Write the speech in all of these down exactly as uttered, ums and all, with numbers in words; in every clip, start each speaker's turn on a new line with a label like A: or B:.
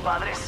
A: compadres.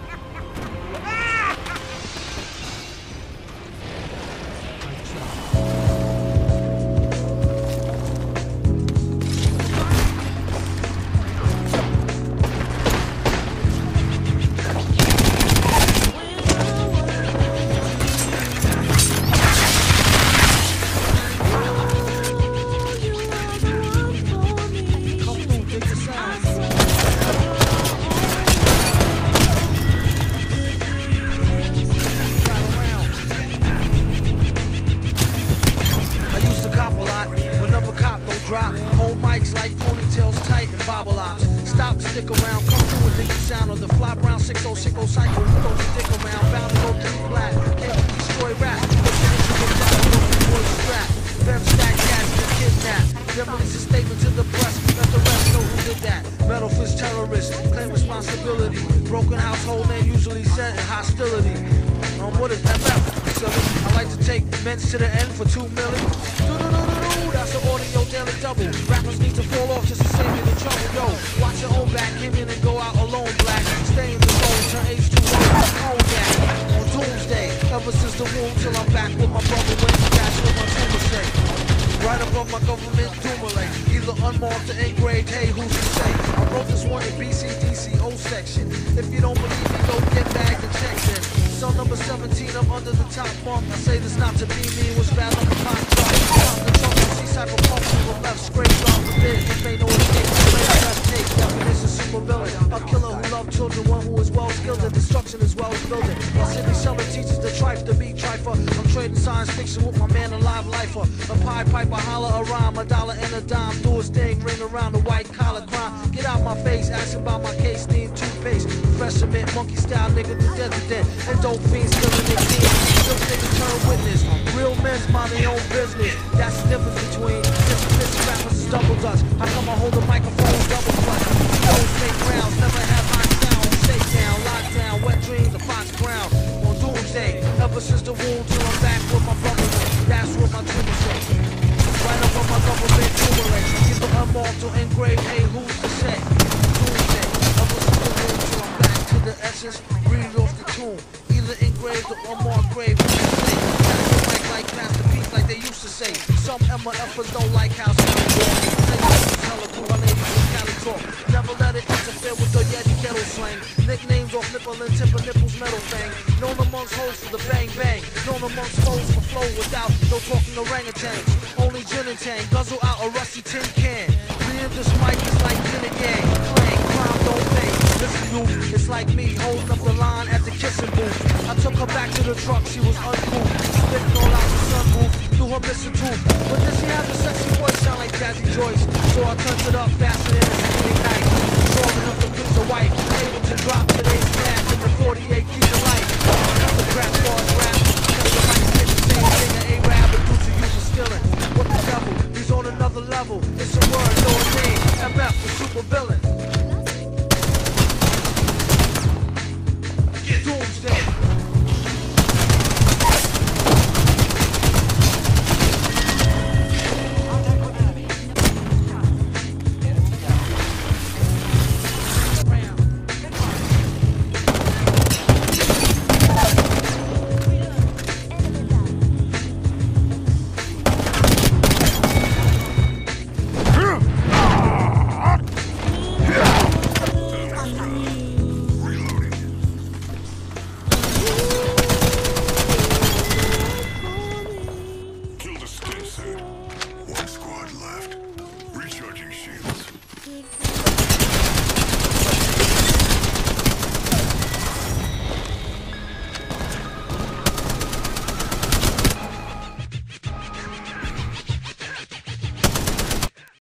B: Hold mics like ponytails tight and bobble ops. Stop, stick around, come through and dig the sound of the fly brown six oh six oh cycle. Don't stick around, bound to go through flat. Can't destroy rap. Them stack cats get kidnapped. Then release a statement to the press. Let the rest know who did that. Metal fist terrorist, claim responsibility. Broken household name usually set in hostility. Um, what is F F? Silly. I like to take ments to the end for two million. That's the audio daily double. Rappers need to fall off just to save you the trouble. Yo, watch your own back, him in and go out alone, black. Stay in the zone, turn H two O, own that. On Doomsday, ever since the womb till I'm back with my brother when that's what my tumor say. Right above my government doomulate, either unmarked or engraved, hey, who's to say? I wrote this one in B C D C O section. If you don't believe me, go get bagged and check then. Cell number seventeen, I'm under the top bunk. I say this not to be me, was bad on the pop chart. Cyberpunk to the left, scrape off the bid. If ain't no escape, left take. Definition super villain. A killer who loves children, one who is well skilled in destruction as well as building. My city seller teaches the trife to be trifer. I'm trading science fiction with my man, a live lifer. A pie piper, holler a rhyme, a dollar and a dime. Do his thing, ring around the white collar crime. Get out my face, ask about my case, need toothpaste. Fresh cement, monkey style, nigga, the dead to dead. And dope fiends still in their team. Still niggas turn witness. Real men's mind their own business. That's the difference between this rappers is double dutch. How come I hold the microphone double clutch? Those fake rounds never have hot sound. Shake down, lockdown, wet dreams, the fox ground. On Doomsday, ever since the womb till I'm back with my brother. That's what my tumor says. Right up on my government tumor. Either unmarked or engraved, hey, who's to say? Doomsday, ever since the womb till I'm back to the essence. Read off the tomb. Either engraved or unmarked grave, who's to say? That's the mic like masterpiece like they used to say. Some M F ers don't like how some walk. Say hella cool, my ladies in Cali talk. Never let it interfere with the Yeti kettle slang. Nicknames off nipple and tip of nipples metal fang. Known amongst hoes for the bang bang. Known amongst foes for flow without no talking orangutans. Only gin and tang, guzzle out a rusty tin can. Me and this mic is like gin and gang. Clang, crime don't pay. Listen you, it's like me holding up the line at the kissing booth. I took her back to the truck, she was uncool. Spitting all out the sunroof, through her missing tooth. But then she had the sexy voice sound like Jazzy Joyce. So I turned it up faster than a Saturday night. Strong enough to please a